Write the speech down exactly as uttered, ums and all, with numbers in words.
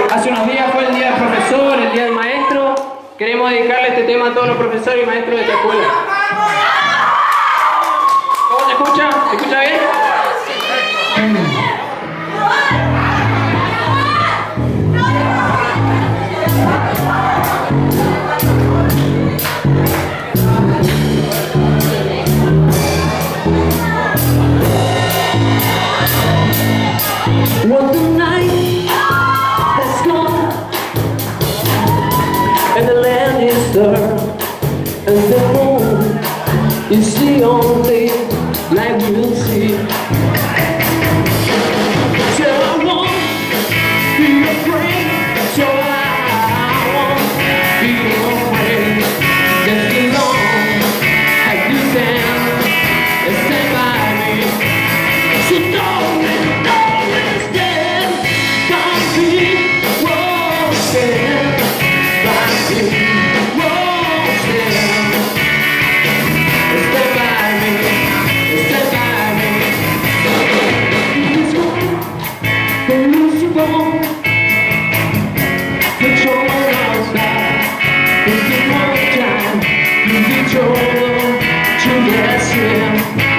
Hace unos días fue el día del profesor, el día del maestro. Queremos dedicarle este tema a todos los profesores y maestros de esta escuela. ¿Cómo se escucha? ¿Se escucha bien? Well, the night has gone and the land is dark and the moon is the only light we'll see. So I won't be afraid, so I won't be afraid. Just as long as you stand and stand by me. So don't, don't stand by me, won't stand by me, won't stand. Stand by me, stand by me. It's gone, don't lose your bone. Control outside, it's the one time you control to rest here.